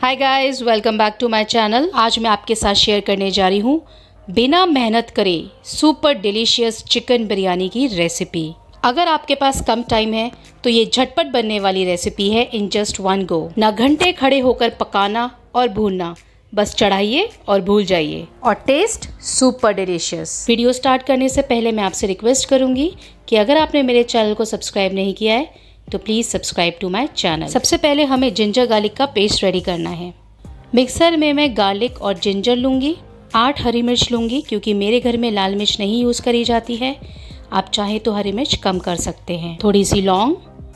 Hi guys, welcome back to my channel. आज मैं आपके साथ शेयर करने जा रही हूँ बिना मेहनत करे सुपर डिलीशियस चिकन बिरयानी की रेसिपी। अगर आपके पास कम टाइम है तो ये झटपट बनने वाली रेसिपी है इन जस्ट वन गो। ना घंटे खड़े होकर पकाना और भूनना, बस चढ़ाइए और भूल जाइए और taste super delicious. Video start करने से पहले मैं आपसे रिक्वेस्ट करूंगी कि अगर आपने मेरे चैनल को सब्सक्राइब नहीं किया है तो please subscribe to my channel. सबसे पहले हमें जिंजर गार्लिक का पेस्ट रेडी करना है। मिक्सर में मैं गार्लिक और जिंजर लूँगी, 8 हरी मिर्च लूँगी क्योंकि मेरे घर में लाल मिर्च नहीं यूज़ करी जाती है। आप चाहें तो हरी मिर्च कम कर सकते हैं। थोड़ी सी लौंग,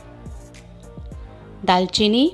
दालचीनी,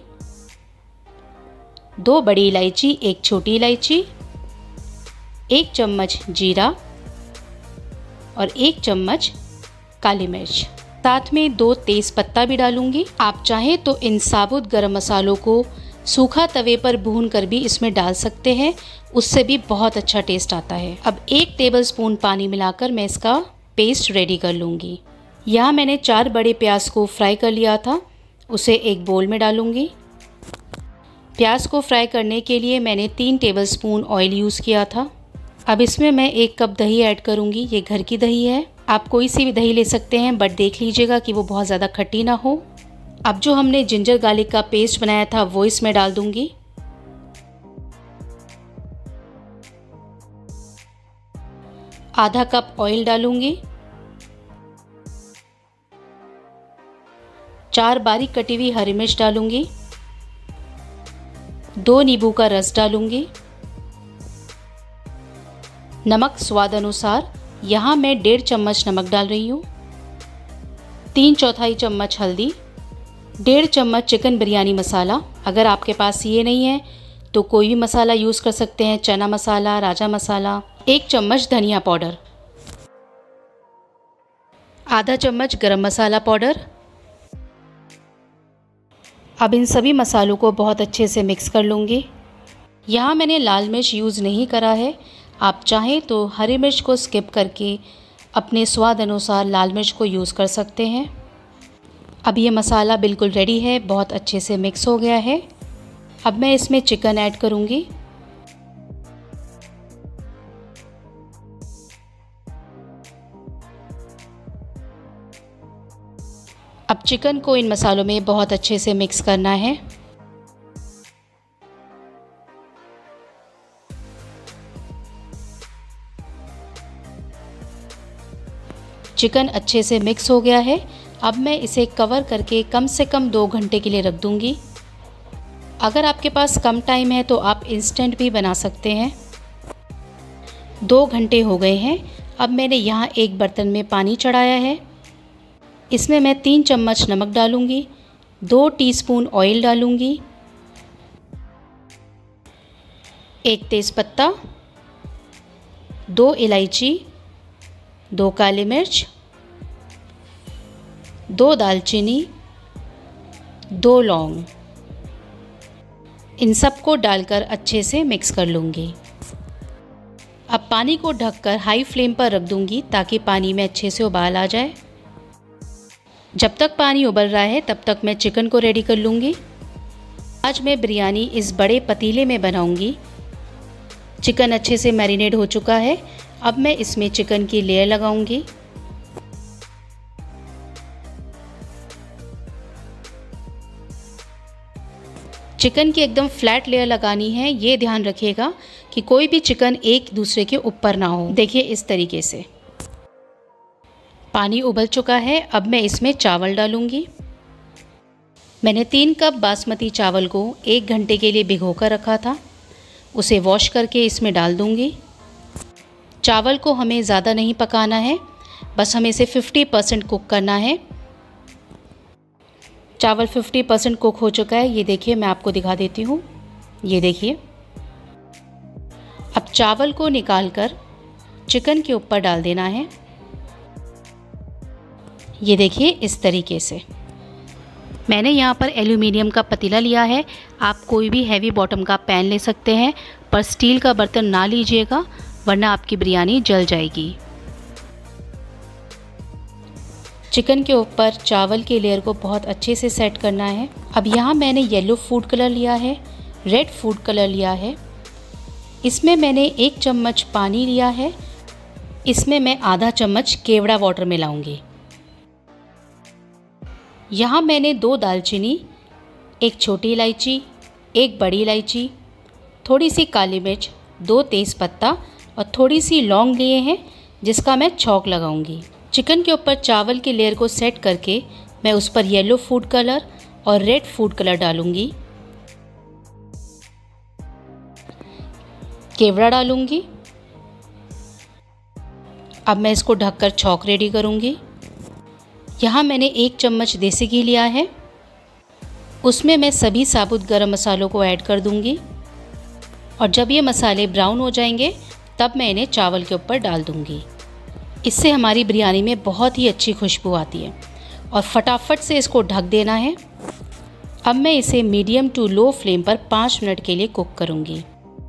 2 बड़ी इलायची, 1 छोटी इलायची, 1 चम्मच जीरा और 1 चम्मच काली मिर्च। साथ में 2 तेज पत्ता भी डालूंगी। आप चाहें तो इन साबुत गरम मसालों को सूखा तवे पर भून कर भी इसमें डाल सकते हैं, उससे भी बहुत अच्छा टेस्ट आता है। अब 1 टेबलस्पून पानी मिलाकर मैं इसका पेस्ट रेडी कर लूँगी। यहाँ मैंने 4 बड़े प्याज को फ्राई कर लिया था, उसे एक बोल में डालूँगी। प्याज को फ्राई करने के लिए मैंने 3 टेबलस्पून ऑयल यूज़ किया था। अब इसमें मैं 1 कप दही ऐड करूँगी। ये घर की दही है, आप कोई सी भी दही ले सकते हैं, बट देख लीजिएगा कि वो बहुत ज़्यादा खट्टी ना हो। अब जो हमने जिंजर गार्लिक का पेस्ट बनाया था वो इसमें डाल दूंगी। आधा कप ऑयल डालूंगी। 4 बारीक कटी हुई हरी मिर्च डालूंगी। 2 नींबू का रस डालूंगी। नमक स्वाद अनुसार, यहाँ मैं 1.5 चम्मच नमक डाल रही हूँ। 3/4 चम्मच हल्दी, 1.5 चम्मच चिकन बिरयानी मसाला। अगर आपके पास ये नहीं है तो कोई भी मसाला यूज़ कर सकते हैं, चना मसाला, राजा मसाला। 1 चम्मच धनिया पाउडर, आधा चम्मच गरम मसाला पाउडर। अब इन सभी मसालों को बहुत अच्छे से मिक्स कर लूँगी। यहाँ मैंने लाल मिर्च यूज़ नहीं करा है, आप चाहें तो हरी मिर्च को स्किप करके अपने स्वाद अनुसार लाल मिर्च को यूज़ कर सकते हैं। अब ये मसाला बिल्कुल रेडी है, बहुत अच्छे से मिक्स हो गया है। अब मैं इसमें चिकन ऐड करूँगी। अब चिकन को इन मसालों में बहुत अच्छे से मिक्स करना है। चिकन अच्छे से मिक्स हो गया है। अब मैं इसे कवर करके कम से कम 2 घंटे के लिए रख दूंगी। अगर आपके पास कम टाइम है तो आप इंस्टेंट भी बना सकते हैं। 2 घंटे हो गए हैं। अब मैंने यहाँ एक बर्तन में पानी चढ़ाया है। इसमें मैं 3 चम्मच नमक डालूंगी, 2 टीस्पून ऑयल डालूंगी, 1 तेज़पत्ता, 2 इलायची, 2 काली मिर्च, 2 दालचीनी, 2 लौंग। इन सब को डालकर अच्छे से मिक्स कर लूँगी। अब पानी को ढककर हाई फ्लेम पर रख दूँगी ताकि पानी में अच्छे से उबाल आ जाए। जब तक पानी उबल रहा है तब तक मैं चिकन को रेडी कर लूँगी। आज मैं बिरयानी इस बड़े पतीले में बनाऊँगी। चिकन अच्छे से मैरिनेट हो चुका है। अब मैं इसमें चिकन की लेयर लगाऊंगी। चिकन की एकदम फ्लैट लेयर लगानी है। ये ध्यान रखिएगा कि कोई भी चिकन एक दूसरे के ऊपर ना हो। देखिए इस तरीके से। पानी उबल चुका है। अब मैं इसमें चावल डालूंगी। मैंने 3 कप बासमती चावल को 1 घंटे के लिए भिगो कर रखा था, उसे वॉश करके इसमें डाल दूंगी। चावल को हमें ज़्यादा नहीं पकाना है, बस हमें इसे 50% कुक करना है। चावल 50% कुक हो चुका है। ये देखिए, मैं आपको दिखा देती हूँ। ये देखिए। अब चावल को निकालकर चिकन के ऊपर डाल देना है। ये देखिए इस तरीके से। मैंने यहाँ पर एल्यूमिनियम का पतीला लिया है। आप कोई भी हैवी बॉटम का पैन ले सकते हैं, पर स्टील का बर्तन ना लीजिएगा वरना आपकी बिरयानी जल जाएगी। चिकन के ऊपर चावल की लेयर को बहुत अच्छे से सेट करना है। अब यहाँ मैंने येलो फूड कलर लिया है, रेड फूड कलर लिया है। इसमें मैंने 1 चम्मच पानी लिया है। इसमें मैं आधा चम्मच केवड़ा वाटर मिलाऊंगी। यहाँ मैंने 2 दालचीनी, 1 छोटी इलायची, 1 बड़ी इलायची, थोड़ी सी काली मिर्च, 2 तेज़पत्ता और थोड़ी सी लौंग लिए हैं जिसका मैं छौंक लगाऊंगी। चिकन के ऊपर चावल की लेयर को सेट करके मैं उस पर येलो फूड कलर और रेड फूड कलर डालूंगी। केवड़ा डालूंगी। अब मैं इसको ढककर छौंक रेडी करूंगी। यहाँ मैंने 1 चम्मच देसी घी लिया है। उसमें मैं सभी साबुत गरम मसालों को ऐड कर दूंगी और जब ये मसाले ब्राउन हो जाएंगे तब मैं इन्हें चावल के ऊपर डाल दूंगी। इससे हमारी बिरयानी में बहुत ही अच्छी खुशबू आती है और फटाफट से इसको ढक देना है। अब मैं इसे मीडियम टू लो फ्लेम पर 5 मिनट के लिए कुक करूंगी।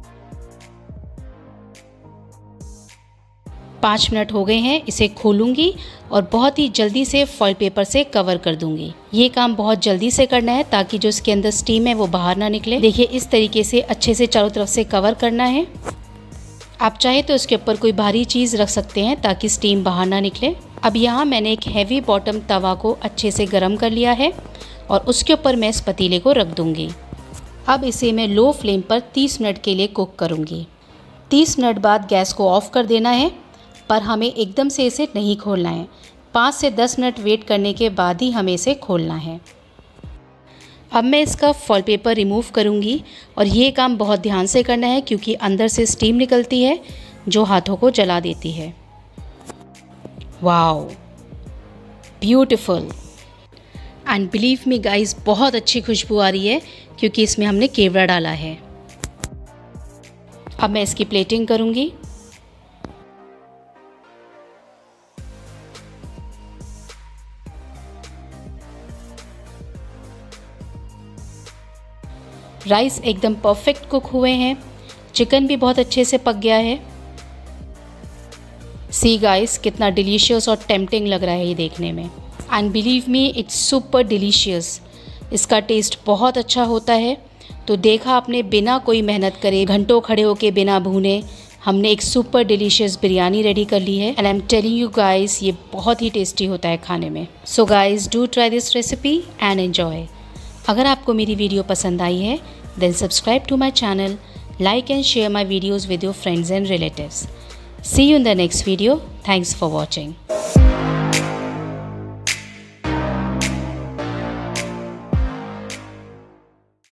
5 मिनट हो गए हैं। इसे खोलूंगी और बहुत ही जल्दी से फॉइल पेपर से कवर कर दूंगी। ये काम बहुत जल्दी से करना है ताकि जो इसके अंदर स्टीम है वो बाहर ना निकले। देखिए इस तरीके से अच्छे से चारों तरफ से कवर करना है। आप चाहे तो इसके ऊपर कोई भारी चीज़ रख सकते हैं ताकि स्टीम बाहर ना निकले। अब यहाँ मैंने एक हैवी बॉटम तवा को अच्छे से गर्म कर लिया है और उसके ऊपर मैं इस पतीले को रख दूँगी। अब इसे मैं लो फ्लेम पर 30 मिनट के लिए कुक करूँगी। 30 मिनट बाद गैस को ऑफ कर देना है, पर हमें एकदम से इसे नहीं खोलना है। 5 से 10 मिनट वेट करने के बाद ही हमें इसे खोलना है। अब मैं इसका फॉइल पेपर रिमूव करूँगी और ये काम बहुत ध्यान से करना है क्योंकि अंदर से स्टीम निकलती है जो हाथों को जला देती है। Wow, beautiful and believe me guys, बहुत अच्छी खुशबू आ रही है क्योंकि इसमें हमने केवड़ा डाला है। अब मैं इसकी प्लेटिंग करूँगी। राइस एकदम परफेक्ट कुक हुए हैं। चिकन भी बहुत अच्छे से पक गया है। सी गाइस, कितना डिलीशियस और टेम्पटिंग लग रहा है ये देखने में। And believe me, it's super delicious. इसका टेस्ट बहुत अच्छा होता है। तो देखा आपने, बिना कोई मेहनत करे, घंटों खड़े होके बिना भूने हमने एक सुपर डिलीशियस बिरयानी रेडी कर ली है। And I am telling you guys, ये बहुत ही टेस्टी होता है खाने में। So guys, do try this recipe and enjoy. अगर आपको मेरी वीडियो पसंद आई है then subscribe to my channel, like and share my videos with your friends and relatives. See you in the next video. Thanks for watching.